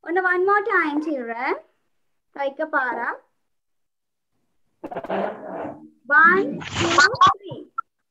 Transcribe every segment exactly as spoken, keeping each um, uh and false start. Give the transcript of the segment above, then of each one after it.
One, one more time, children. Para. One, two, three.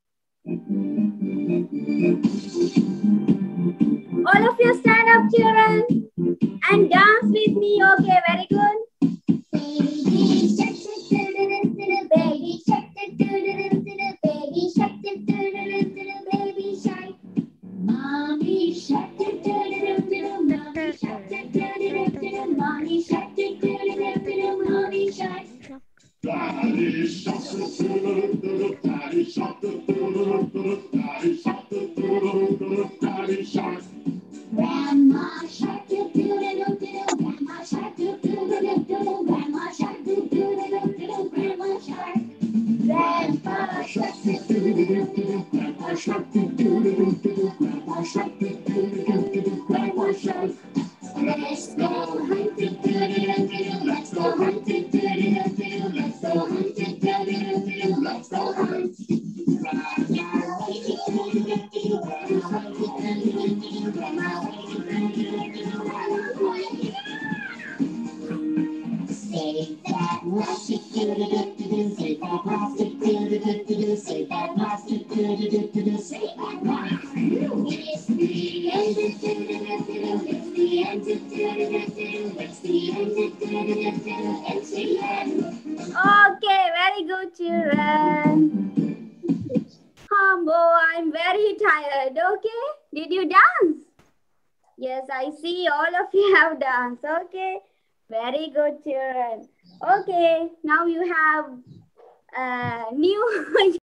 All of you stand up, children, and dance with me. Okay, very good. Baby shark, baby shark, baby shark, baby shark. Mommy shark, mommy shark, mommy shark, mommy shark. Daddy shark, daddy shark, daddy shark, daddy shark. Grandma shark, do do do do. Grandma shark, do do do do. Grandma shark, do do do do. Grandma shark. Grandpa shark, do do do do. Grandpa shark, do do do do. Grandpa shark, do do do do. Grandpa shark. Let's go hunting, do do do. Let's go hunting, do do do. Let's go hunting, do do do. Let's go hunt. Save that plastic, do-do-do-do-do. Save that plastic, do-do-do-do-do. Save that plastic, do-do-do-do-do. Save that plastic. It's the end, do-do-do-do-do. It's the end, do-do-do-do-do. It's the end, do-do-do-do-do. It's the end. Okay, very good, children. Humbo, I'm very tired, okay? Did you dance? Yes, I see all of you have danced, okay? Very good, children. Okay, now you have uh, new